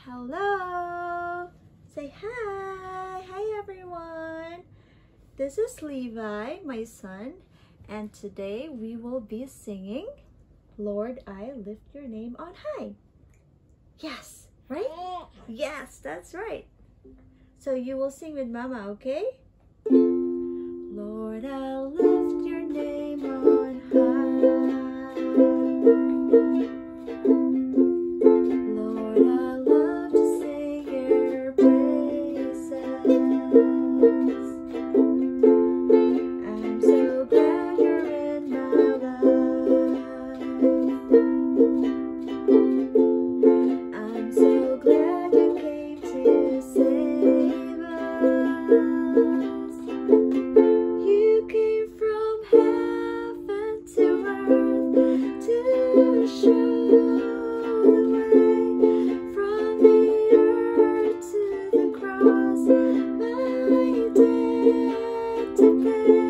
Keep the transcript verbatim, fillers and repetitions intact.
Hello! Say hi! Hi everyone! This is Levi, my son, and today we will be singing Lord, I Lift Your Name on High. Yes, right? Yes, that's right. So you will sing with Mama, okay? Lord, I'll lift your name on high. Lord, I love to sing your praises. I'm so glad you're in my life. I'm so glad you came to save us. You came from heaven to earth to show the way, from the earth to the cross, my debt to pay.